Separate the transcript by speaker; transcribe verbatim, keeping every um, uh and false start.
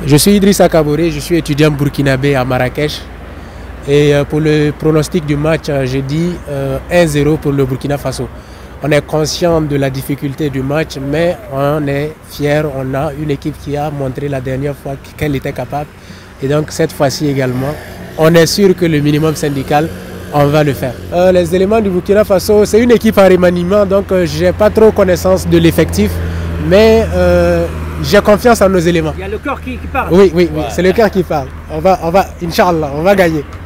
Speaker 1: Je suis Idrissa Kaboré, je suis étudiant burkinabé à Marrakech. Et pour le pronostic du match, j'ai dit un zéro pour le Burkina Faso. On est conscient de la difficulté du match, mais on est fiers. On a une équipe qui a montré la dernière fois qu'elle était capable. Et donc cette fois-ci également, on est sûr que le minimum syndical, on va le faire. Euh, les éléments du Burkina Faso, c'est une équipe en remaniement, donc euh, je n'ai pas trop connaissance de l'effectif, mais euh, j'ai confiance en nos éléments.
Speaker 2: Il y a le corps qui, qui parle.
Speaker 1: Oui, oui, oui, ouais. C'est le cœur qui parle. On va, on va, Inch'Allah, on va gagner.